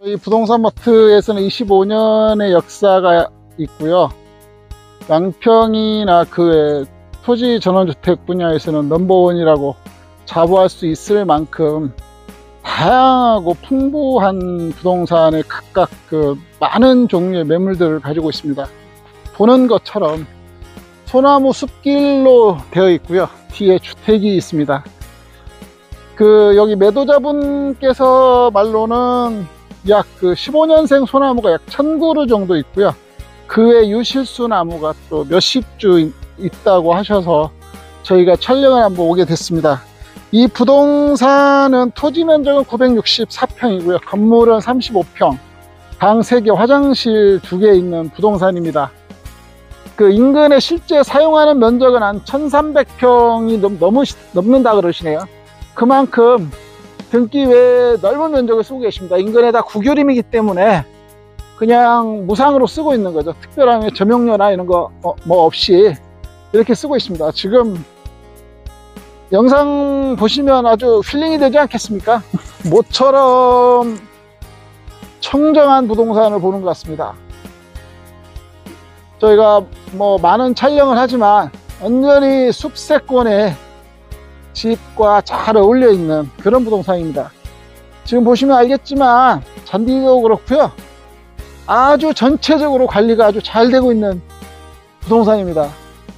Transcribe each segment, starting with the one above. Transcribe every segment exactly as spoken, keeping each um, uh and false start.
이 부동산 마트에서는 이십오 년의 역사가 있고요. 양평이나 그 외 토지 전원주택 분야에서는 넘버원이라고 자부할 수 있을 만큼 다양하고 풍부한 부동산의 각각 그 많은 종류의 매물들을 가지고 있습니다. 보는 것처럼 소나무 숲길로 되어 있고요. 뒤에 주택이 있습니다. 그 여기 매도자분께서 말로는 약 그 십오 년생 소나무가 약 천 그루 정도 있고요. 그 외 유실수 나무가 또 몇십 주 있다고 하셔서 저희가 촬영을 한번 오게 됐습니다. 이 부동산은 토지 면적은 구백육십사 평이고요. 건물은 삼십오 평, 방 세 개, 화장실 두 개 있는 부동산입니다. 그 인근에 실제 사용하는 면적은 한 천삼백 평이 넘, 넘, 넘는다 그러시네요. 그만큼 등기 외에 넓은 면적을 쓰고 계십니다. 인근에 다 국유림이기 때문에 그냥 무상으로 쓰고 있는 거죠. 특별한 점용료나 이런 거 뭐 없이 이렇게 쓰고 있습니다. 지금 영상 보시면 아주 힐링이 되지 않겠습니까? 모처럼 청정한 부동산을 보는 것 같습니다. 저희가 뭐 많은 촬영을 하지만 완전히 숲세권의 집과 잘 어울려 있는 그런 부동산입니다. 지금 보시면 알겠지만 잔디도 그렇고요. 아주 전체적으로 관리가 아주 잘 되고 있는 부동산입니다.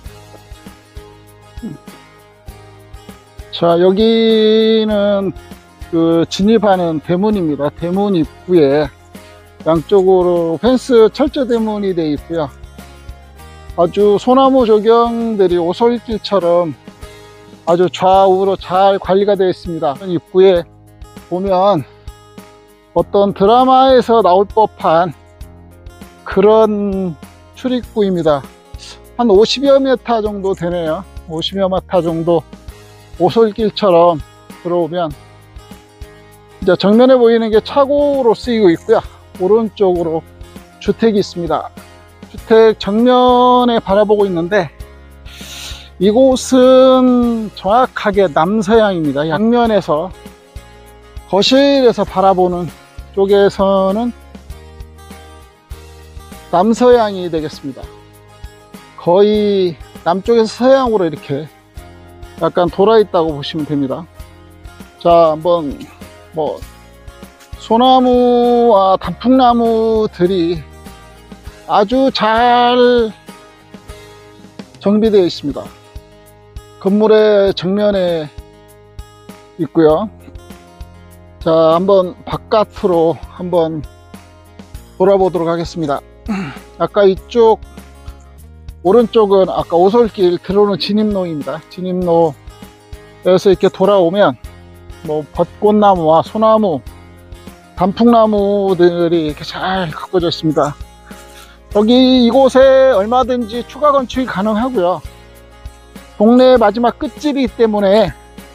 자, 여기는 그 진입하는 대문입니다. 대문 입구에 양쪽으로 펜스 철제 대문이 되어 있고요. 아주 소나무 조경들이 오솔길처럼 아주 좌우로 잘 관리가 되어 있습니다. 입구에 보면 어떤 드라마에서 나올 법한 그런 출입구입니다. 한 오십여 미터 정도 되네요. 오십여 미터 정도 오솔길처럼 들어오면 이제 정면에 보이는 게 차고로 쓰이고 있고요. 오른쪽으로 주택이 있습니다. 주택 정면에 바라보고 있는데 이곳은 정확하게 남서향입니다. 양면에서 거실에서 바라보는 쪽에서는 남서향이 되겠습니다. 거의 남쪽에서 서향으로 이렇게 약간 돌아 있다고 보시면 됩니다. 자, 한번 뭐 소나무와 단풍나무들이 아주 잘 정비되어 있습니다. 건물의 정면에 있고요. 자, 한번 바깥으로 한번 돌아보도록 하겠습니다. 아까 이쪽 오른쪽은 아까 오솔길 들어오는 진입로입니다. 진입로에서 이렇게 돌아오면 뭐 벚꽃나무와 소나무, 단풍나무들이 이렇게 잘 가꿔져 있습니다. 여기 이곳에 얼마든지 추가 건축이 가능하고요. 동네 마지막 끝집이기 때문에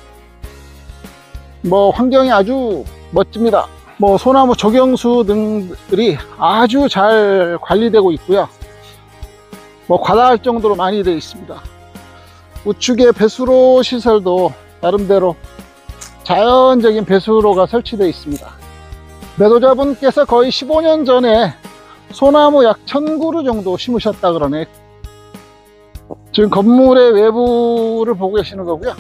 뭐 환경이 아주 멋집니다. 뭐 소나무 조경수 등들이 아주 잘 관리되고 있고요. 뭐 과다할 정도로 많이 되어 있습니다. 우측에 배수로 시설도 나름대로 자연적인 배수로가 설치되어 있습니다. 매도자분께서 거의 십오 년 전에 소나무 약 천 그루 정도 심으셨다 그러네. 지금 건물의 외부를 보고 계시는 거고요.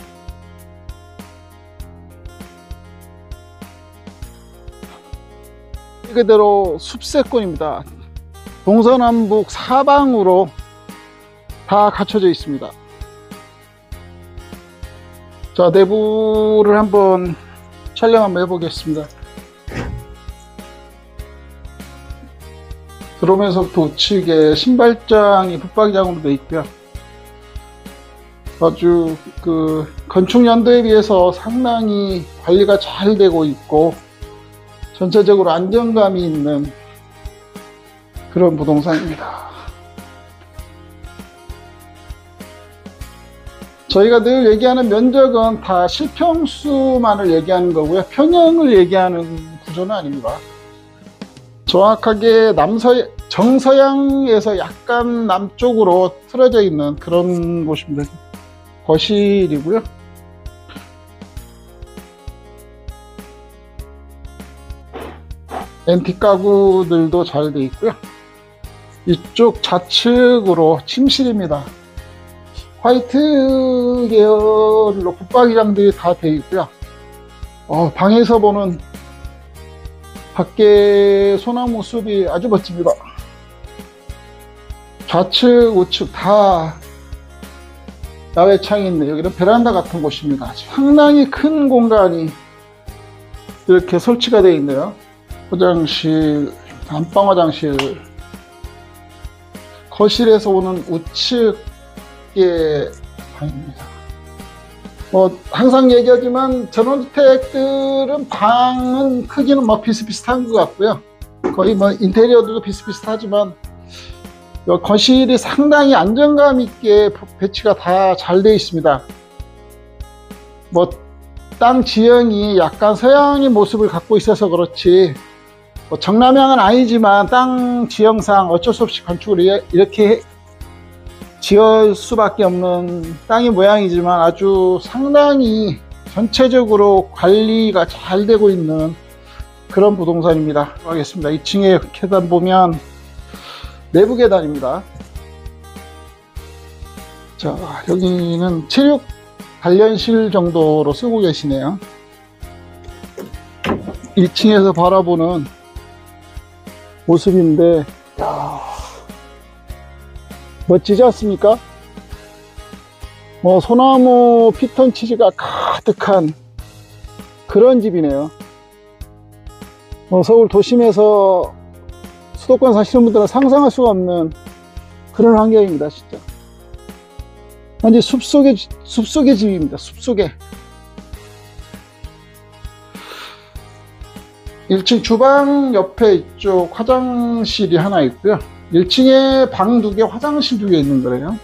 그대로 숲세권입니다. 동서남북 사방으로 다 갖춰져 있습니다. 자, 내부를 한번 촬영 한번 해보겠습니다. 들어오면서부터 우측에 신발장이 붙박이장으로 되어 있고요. 아주 그 건축 연도에 비해서 상당히 관리가 잘 되고 있고 전체적으로 안정감이 있는 그런 부동산입니다. 저희가 늘 얘기하는 면적은 다 실평수만을 얘기하는 거고요. 평형을 얘기하는 구조는 아닙니다. 정확하게 남서, 정서향에서 약간 남쪽으로 틀어져 있는 그런 곳입니다. 거실이고요. 앤틱 가구들도 잘 돼 있고요. 이쪽 좌측으로 침실입니다. 화이트 계열로 붙박이장들이 다 되어 있고요. 어, 방에서 보는 밖에 소나무 숲이 아주 멋집니다. 좌측 우측 다 야외 창이 있네. 여기는 베란다 같은 곳입니다. 상당히 큰 공간이 이렇게 설치가 되어 있네요. 화장실, 안방 화장실, 거실에서 오는 우측의 방입니다. 뭐 항상 얘기하지만 전원주택들은 방은 크기는 뭐 비슷비슷한 것 같고요. 거의 뭐 인테리어도 비슷비슷하지만 거실이 상당히 안정감 있게 배치가 다 잘 되어 있습니다. 뭐 땅 지형이 약간 서양의 모습을 갖고 있어서 그렇지 뭐 정남향은 아니지만 땅 지형상 어쩔 수 없이 건축을 이렇게 지을 수밖에 없는 땅의 모양이지만 아주 상당히 전체적으로 관리가 잘 되고 있는 그런 부동산입니다. 하겠습니다. 이 층에 계단 보면 내부 계단입니다. 자, 여기는 체육 단련실 정도로 쓰고 계시네요. 일 층에서 바라보는 모습인데, 야, 멋지지 않습니까? 뭐 소나무 피톤치드가 가득한 그런 집이네요. 뭐 서울 도심에서 수도권 사시는 분들은 상상할 수가 없는 그런 환경입니다. 진짜 완전 숲속의 숲속의 집입니다. 숲속에. 일 층 주방 옆에 이쪽 화장실이 하나 있고요. 일 층에 방 두 개, 화장실 두 개 있는 거래요.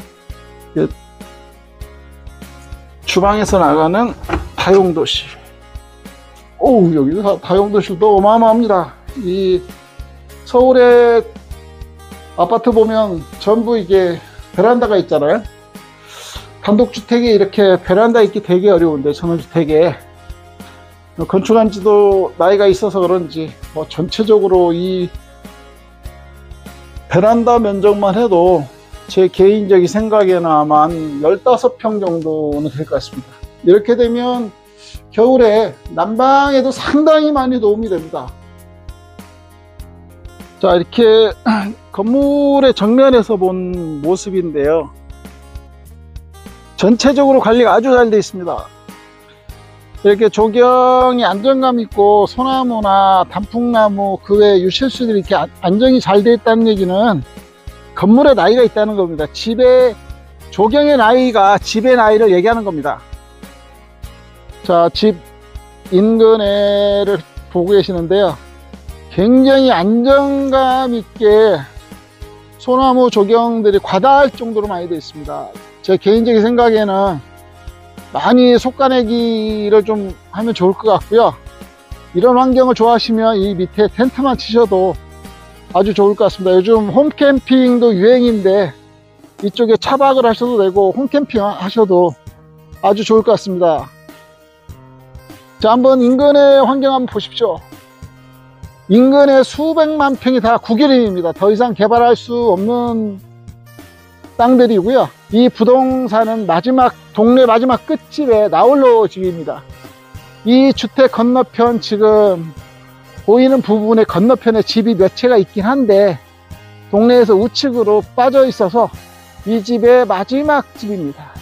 주방에서 나가는 다용도실. 오우, 여기도 다용도실도 어마어마합니다. 이 서울의 아파트 보면 전부 이게 베란다가 있잖아요. 단독주택에 이렇게 베란다 있기 되게 어려운데, 전원주택에 건축한 지도 나이가 있어서 그런지 뭐 전체적으로 이 베란다 면적만 해도 제 개인적인 생각에는 아마 한 십오 평 정도는 될 것 같습니다. 이렇게 되면 겨울에 난방에도 상당히 많이 도움이 됩니다. 자, 이렇게 건물의 정면에서 본 모습인데요. 전체적으로 관리가 아주 잘 되어 있습니다. 이렇게 조경이 안정감 있고 소나무나 단풍나무 그 외 유실수들이 이렇게 안정이 잘 되어 있다는 얘기는 건물의 나이가 있다는 겁니다. 집의 조경의 나이가 집의 나이를 얘기하는 겁니다. 자, 집 인근에를 보고 계시는데요. 굉장히 안정감 있게 소나무 조경들이 과다할 정도로 많이 되어 있습니다. 제 개인적인 생각에는 많이 속가내기를 좀 하면 좋을 것 같고요. 이런 환경을 좋아하시면 이 밑에 텐트만 치셔도 아주 좋을 것 같습니다. 요즘 홈캠핑도 유행인데 이쪽에 차박을 하셔도 되고 홈캠핑 하셔도 아주 좋을 것 같습니다. 자, 한번 인근의 환경 한번 보십시오. 인근에 수백만 평이 다 국유림입니다. 더 이상 개발할 수 없는 땅들이고요. 이 부동산은 마지막 동네 마지막 끝집에 나홀로 집입니다. 이 주택 건너편 지금 보이는 부분의 건너편에 집이 몇 채가 있긴 한데 동네에서 우측으로 빠져 있어서 이 집의 마지막 집입니다.